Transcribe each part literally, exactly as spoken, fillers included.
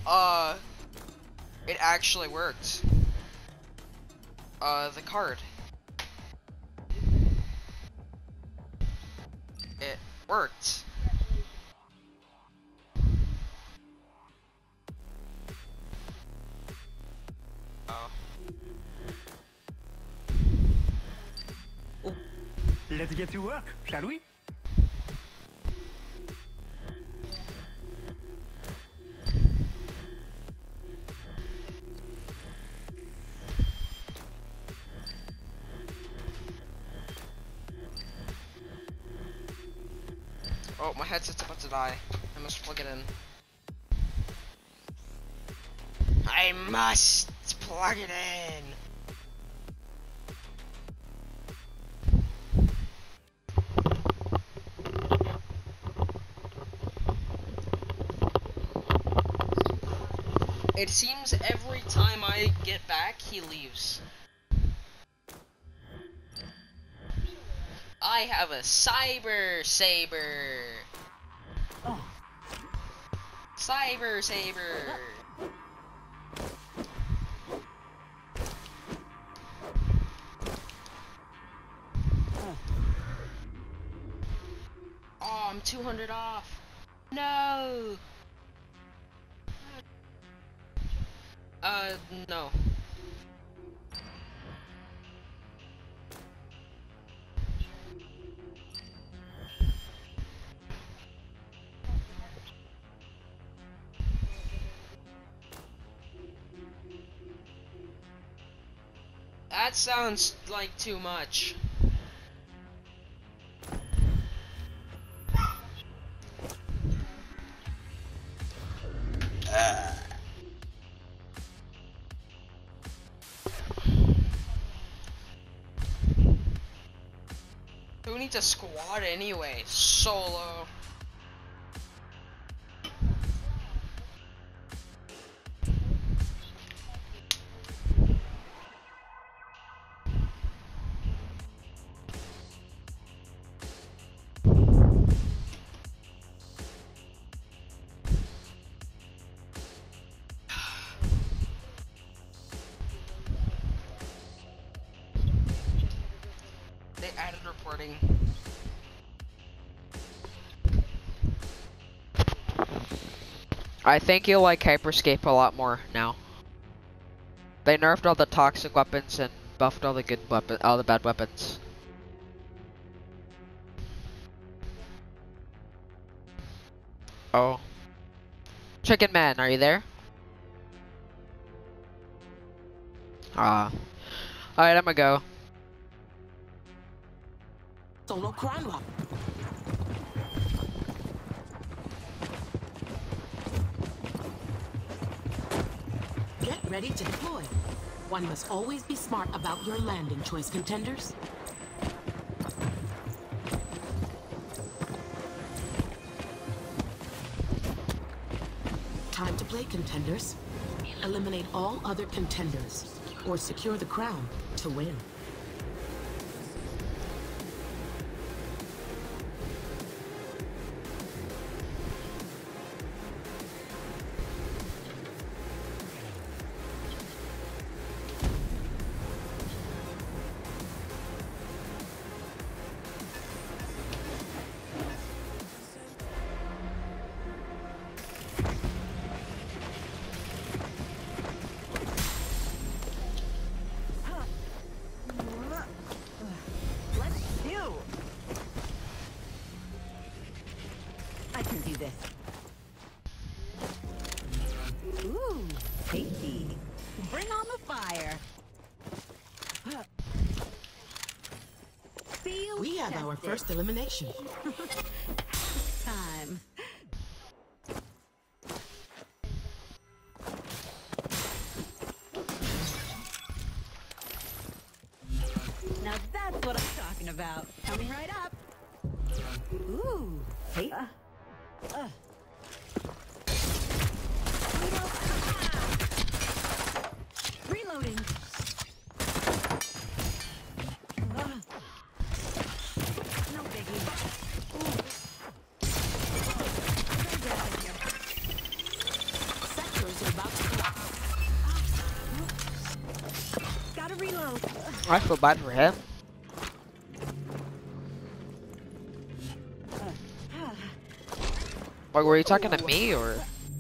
Uh, it actually worked. Uh, the card. It worked. Oh. Let's get to work, shall we? Oh, my headset's about to die. I must plug it in. I must plug it in. It seems every time I get back, he leaves. I have a Cyber Saber. Oh. Cyber Saber. Oh, I'm two hundred off. No. Uh, no. That sounds like too much. Uh. Who needs a squad anyway? Solo. They added reporting. I think you'll like Hyperscape a lot more now. They nerfed all the toxic weapons and buffed all the good weapon, all the bad weapons. Oh. Chicken Man, are you there? Ah. Alright, I'm gonna go. Solo crime lab. Get ready to deploy. One must always be smart about your landing choice, contenders. Time to play, contenders. Eliminate all other contenders, or secure the crown to win. I can do this. Ooh, tasty. Bring on the fire. Feel We have our tested. first elimination. Time. Now that's what I'm talking about. Coming right up. Ooh, hey. Uh, uh. Reloading. Uh. No biggie. Ooh. Sectors Gotta reload. I feel bad for him. Like, were you talking to me or?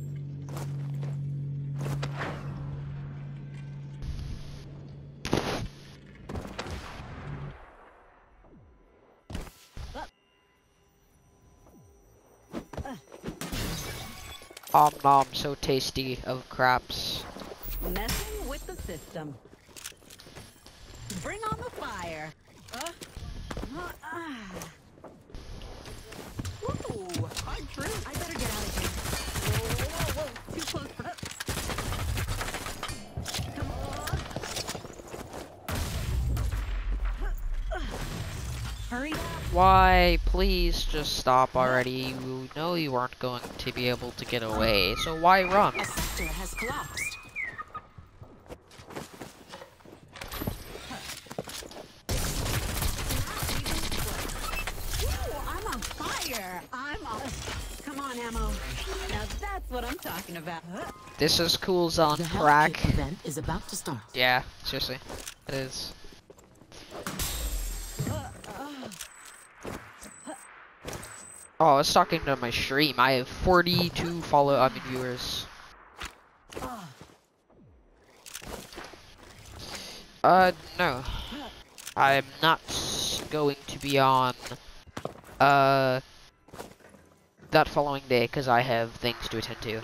Om nom, so tasty of craps. Messing with the system. Bring on the fire. Uh, uh, ah. Ooh, hard truth. I better get out of here. Whoa, whoa, whoa. Too close for... Come on. Hurry up. Why? Please just stop already. You know you aren't going to be able to get away, so why run? A sector has collapsed. I'm on. Come on, Ammo. Now that's what I'm talking about. This is Cool's on The crack. health kit event is about to start. Yeah, seriously. It is. Oh, I was talking to my stream. I have forty-two follow I mean viewers. Uh, no. I'm not going to be on uh that following day because I have things to attend to.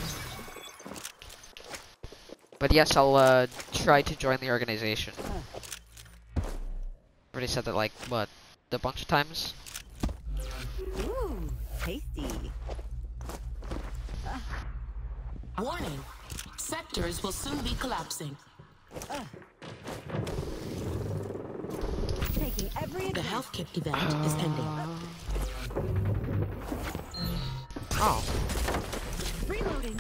But yes, I'll uh try to join the organization. Already said that like what a bunch of times. Ooh, tasty. Warning. Sectors will soon be collapsing. Taking every The advantage. health kit event is ending. Oh. Reloading.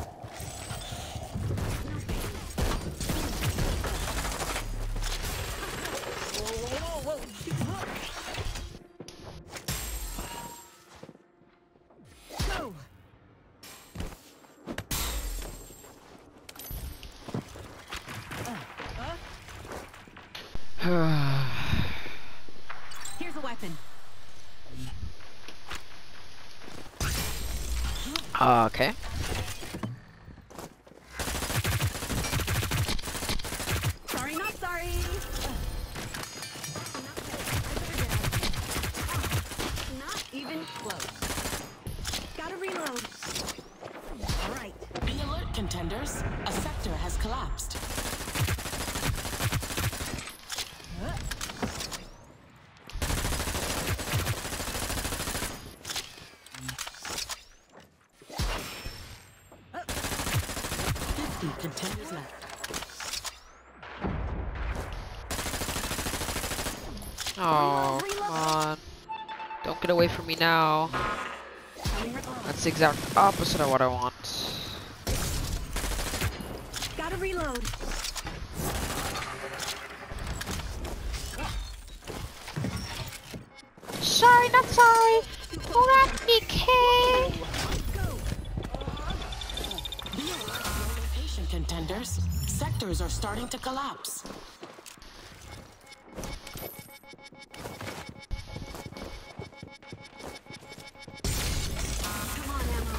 Whoa, whoa, whoa. Go. Here's a weapon. Okay. Sorry, not sorry. Not even close. Gotta reload. All right. Be alert, contenders. A sector has collapsed. Fifty contenders left. Oh, come on. Don't get away from me now. That's the exact opposite of what I want. Gotta reload. Sorry, not sorry. Let me K. Be alert on your location, contenders. Sectors are starting to collapse. Come on, Ammo.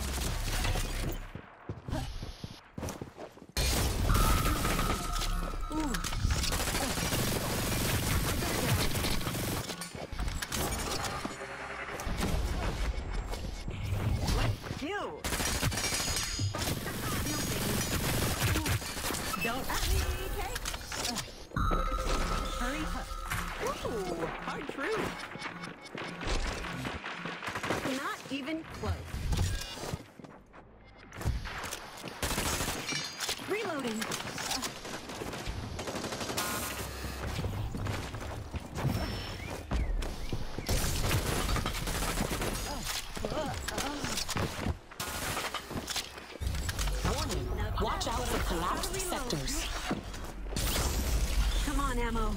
You. Don't at me, okay? Hurry up. Ooh, hard truth. Not even close. Reloading. Warning. Watch out for collapsed sectors. Come on, Ammo.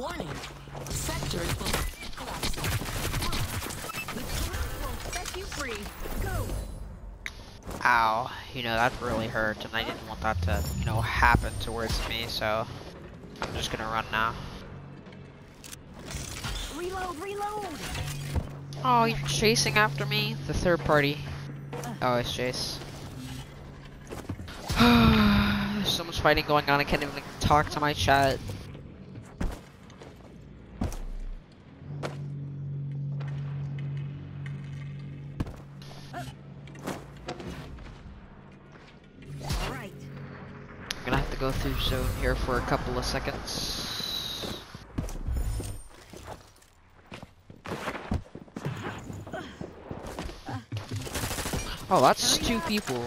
Warning. Sectors will collapse. The truth won't set you free. Go. Ow. You know, that really hurt, and I didn't want that to, you know, happen towards me, so I'm just gonna run now. Reload, reload. Oh, you're chasing after me? The third party. Oh, it's Chase. There's so much fighting going on, I can't even talk to my chat. All right. I'm gonna have to go through zone here for a couple of seconds. Oh, that's two people.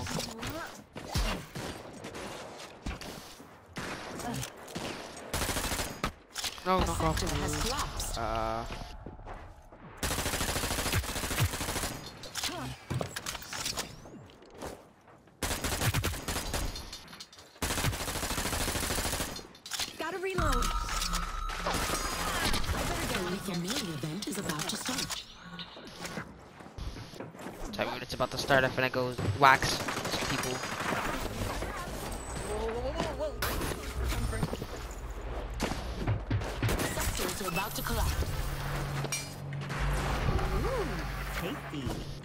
No, knock off Sector has the collapsed. Uh. Gotta reload. The lethal melee event is about to start. Time when it's about to start, I finna go wax some people. Whoa, whoa, whoa, whoa. Sectors are about to collapse. Ooh, tasty.